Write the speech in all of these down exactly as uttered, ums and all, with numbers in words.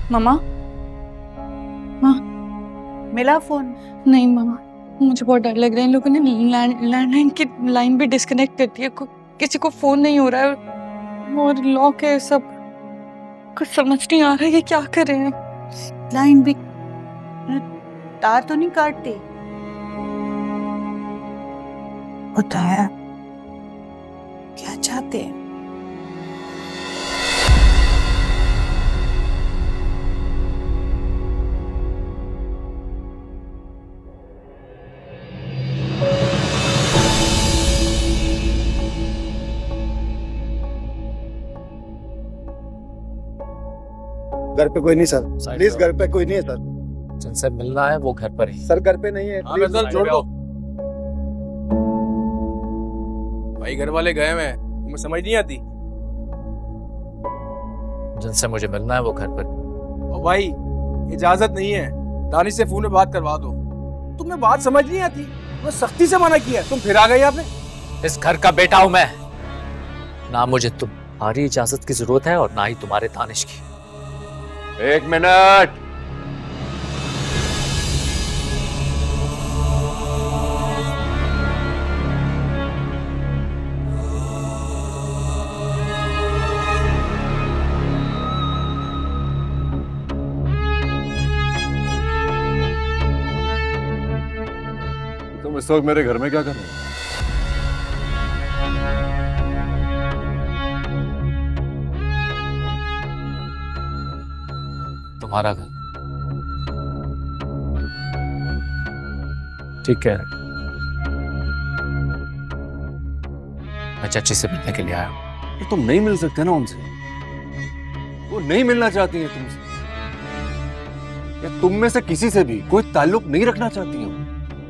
मामा, हाँ मिला फोन? नहीं मामा, मुझे बहुत डर लग रहा है। इन लोगों ने लैंडलाइन की लाइन भी डिस्कनेक्ट कर दी है, किसी को फोन नहीं हो रहा है और लॉक है सब। कुछ समझ नहीं आ रहा है ये क्या कर रहे हैं। लाइन भी तार तो नहीं काटते? बताया क्या चाहते हैं? घर पे कोई नहीं सर, प्लीज घर पे कोई नहीं है सर। जिनसे मिलना है वो घर पर ही। सर घर पे नहीं है, प्लीज सर छोड़ दो भाई, घर वाले गए हुए हैं, तुम्हें समझ नहीं आती? जिनसे मुझे मिलना है वो घर पर। ओ भाई इजाजत नहीं है, दानिश से फोन में बात करवा दो। तुम्हें बात समझ नहीं आती? मैं सख्ती से मना किया, तुम फिर आ गए यहाँ पे। इस घर का बेटा हूं मैं, ना मुझे तुम्हारी इजाजत की जरूरत है और ना ही तुम्हारे दानिश की। एक मिनट, तुम इस वक्त मेरे घर में क्या कर रहे हो? तुम्हारा घर। ठीक है, मैं चाची से मिलने के लिए आया हूं। तो तुम नहीं मिल सकते ना उनसे, वो नहीं मिलना चाहती है तुमसे, या तुम में से किसी से भी कोई ताल्लुक नहीं रखना चाहती है।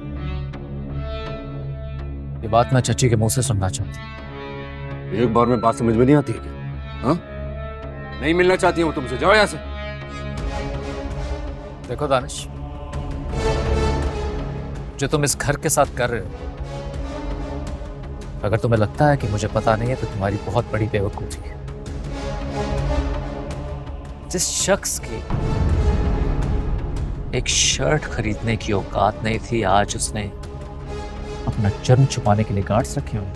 ये बात मैं चाची के मुंह से सुनना चाहती हूँ। एक बार में बात समझ में नहीं आती है क्या? हाँ? नहीं मिलना चाहती हूँ तुमसे, जाओ यहाँ से। देखो दानिश, जो तुम इस घर के साथ कर रहे हो, अगर तुम्हें लगता है कि मुझे पता नहीं है तो तुम्हारी बहुत बड़ी बेवकूफी है। जिस शख्स की एक शर्ट खरीदने की औकात नहीं थी, आज उसने अपना जन्म छुपाने के लिए गार्ड्स रखे हुए।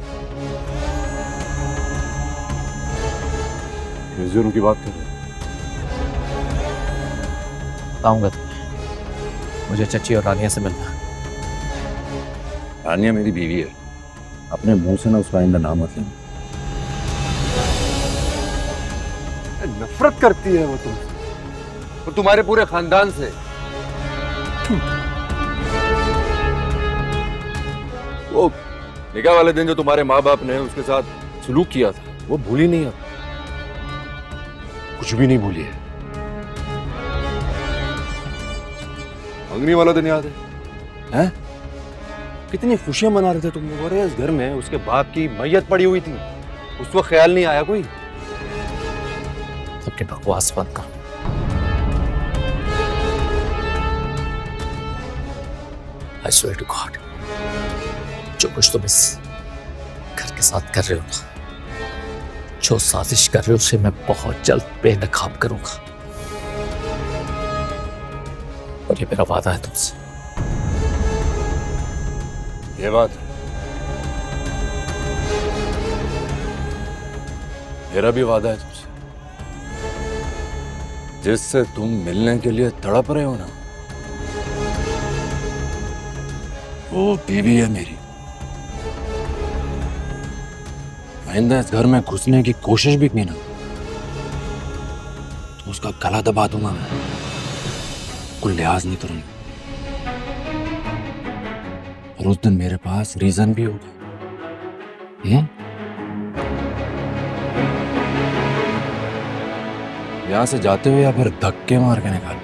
जुर्म की बात कर रहे हो? आऊंगा तो मुझे चची और रानिया से मिलना। रानिया मेरी बीवी है, अपने मुंह से ना उसका आइंदा नाम मत लेना। नफरत करती है वो तुमसे और तुम्हारे पूरे खानदान से। वो निकाह वाले दिन जो तुम्हारे माँ बाप ने उसके साथ सलूक किया था, वो भूली नहीं है, कुछ भी नहीं भूली है। मंगनी वाला दिन याद है, हैं? कितनी खुशियां मना रहे थे तुम लोग। अरे इस घर में उसके बाप की मैयत पड़ी हुई थी, उस वक्त ख्याल नहीं आया कोई? अपनी बकवास बंद कर। I swear to God, जो कुछ तुम इस घर के साथ कर रहे हो ना, जो साजिश कर रहे हो, उसे मैं बहुत जल्द बेनकाब करूंगा। और ये मेरा वादा है तुमसे। ये बात मेरा भी वादा है तुमसे। जिससे तुम मिलने के लिए तड़प रहे हो ना, वो बीवी है मेरी। आइंदा इस घर में घुसने की कोशिश भी की ना, तो उसका गला दबा दूंगा मैं, कोई लिहाज नहीं करूंगा। और उस दिन मेरे पास रीजन भी होगा। हम्म? यहां से जाते हुए या फिर धक्के मार के निकाल।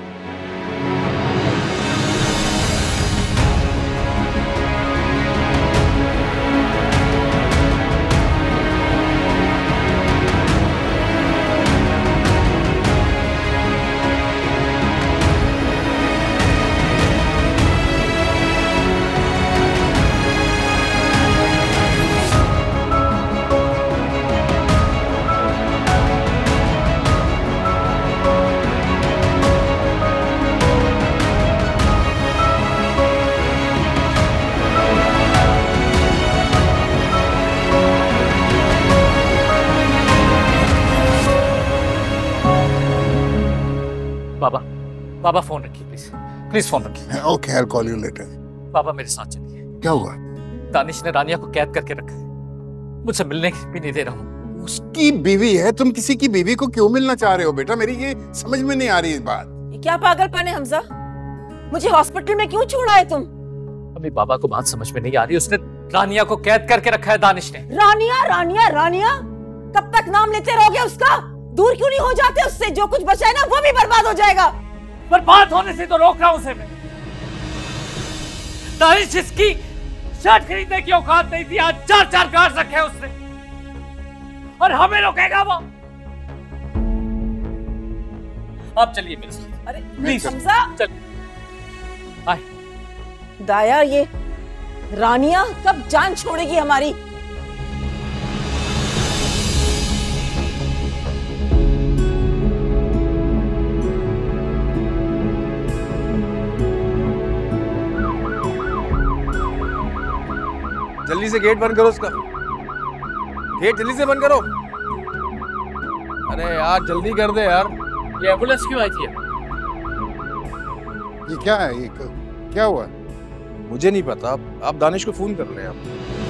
बाबा फोन रखिए प्लीज, प्लीज फोन रखिए। Okay, I will call you later. बाबा मेरे साथ चलिए। क्या हुआ? दानिश ने रानिया को कैद करके रखा है, मुझसे मिलने भी नहीं दे रहा हूँ। उसकी बीवी है, तुम किसी की बीवी को क्यों मिलना चाह रहे हो बेटा? मेरी ये समझ में नहीं आ रही इस बात। ये क्या पागलपन है हमजा? मुझे हॉस्पिटल में क्यों छोड़ा है तुम? अभी बाबा को बात समझ में नहीं आ रही, उसने रानिया को कैद करके रखा है दानिश ने। रानिया रानिया रानिया, कब तक नाम लेते रहोगे उसका? दूर क्यों नहीं हो जाते उससे? जो कुछ बचा है ना वो भी बर्बाद हो जाएगा। बर्बाद होने से तो रोक रहा हूं उसे मैं। दानिश जिसकी शर्ट खरीदने की औकात नहीं थी, आज चार चार कार रखे हैं उसने, और हमें रोकेगा वो? आप चलिए मेरे साथ। अरे प्लीज हमजा, चल। आए। दाया, ये रानिया कब जान छोड़ेगी हमारी? जल्दी से गेट बंद करो उसका, गेट जल्दी से बंद करो। अरे यार जल्दी कर दे यार। ये एम्बुलेंस क्यों आई थी? ये क्या है? ये क्या हुआ? मुझे नहीं पता, आप दानिश को फोन कर लें आप।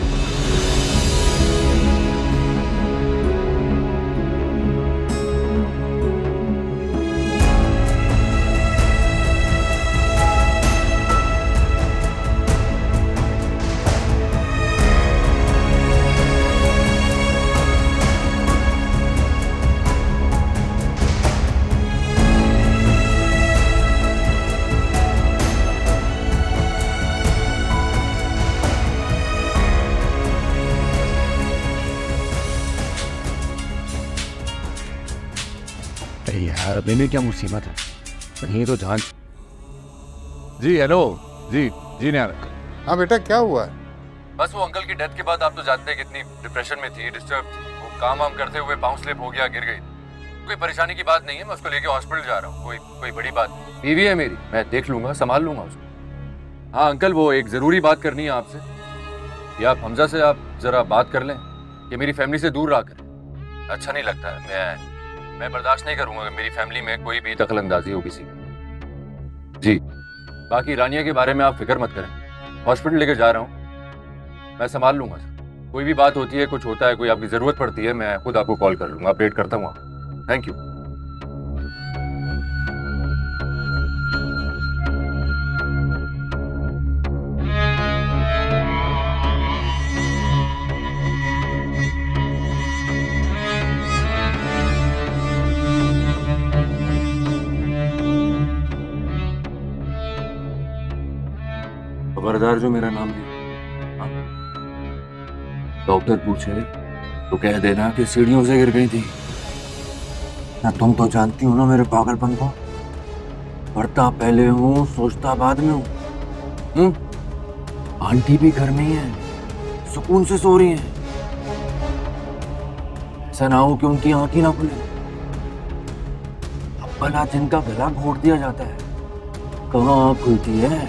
यार अभी में क्या मुसीबत है? कहीं तो जांच। जी हेलो, जी जी नहीं आ रहा। हाँ बेटा, क्या हुआ? बस वो अंकल की डेथ के बाद आप तो जानते हैं कितनी डिप्रेशन में थी, डिस्टर्ब। वो काम वाम करते हुए पाँव स्लिप हो गया, गिर गई। कोई परेशानी की बात नहीं है, मैं उसको लेके हॉस्पिटल जा रहा हूँ, कोई कोई बड़ी बात नहीं। बीवी है मेरी, मैं देख लूंगा, संभाल लूंगा उसको। हाँ अंकल, वो एक जरूरी बात करनी है आपसे, कि आप हमजा से आप जरा बात कर लें कि मेरी फैमिली से दूर रखकर। अच्छा नहीं लगता है, मैं मैं बर्दाश्त नहीं करूंगा कि मेरी फैमिली में कोई भी दखल अंदाजी हो किसी की। जी, बाकी रानिया के बारे में आप फिक्र मत करें, हॉस्पिटल लेकर जा रहा हूँ, मैं संभाल लूंगा सर। कोई भी बात होती है, कुछ होता है, कोई आपकी ज़रूरत पड़ती है, मैं खुद आपको कॉल कर लूंगा, अपडेट करता हूँ। Thank you. खबरदार जो मेरा नाम लिया, डॉक्टर पूछे तो कह देना कि सीढ़ियों से गिर गई थी ना। तुम तो जानती हो ना मेरे पागलपन को, पढ़ता पहले हूँ, सोचता बाद में हूँ। हम्म आंटी भी घर में ही है, सुकून से सो रही है, ऐसा ना हो कि उनकी आंख ही ना खुले। अब भला जिनका गला घोट दिया जाता है, कहाँ आंख खुलती है?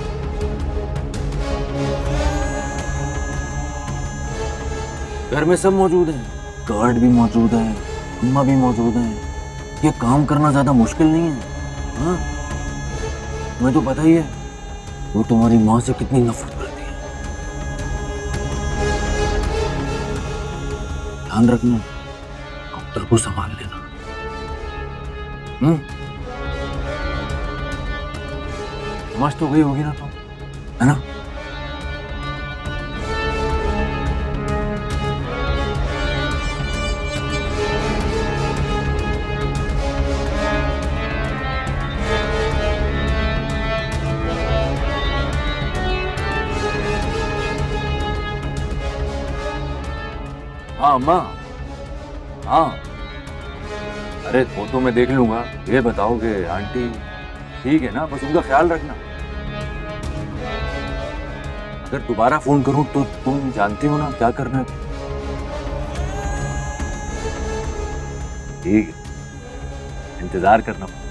घर में सब मौजूद है, गार्ड भी मौजूद है, अम्मा भी मौजूद है। ये काम करना ज्यादा मुश्किल नहीं है। हाँ, तुम्हें तो पता ही है वो तुम्हारी माँ से कितनी नफरत करती है। ध्यान रखना, डॉक्टर को संभाल लेना। हम्म मस्त हो गई होगी ना तुम, है ना? हाँ अम्मा, हाँ अरे वो तो मैं देख लूंगा। ये बताओ कि आंटी ठीक है ना? बस उनका ख्याल रखना। अगर दोबारा फोन करूं तो तुम जानती हो ना क्या करना है। ठीक है, इंतजार करना।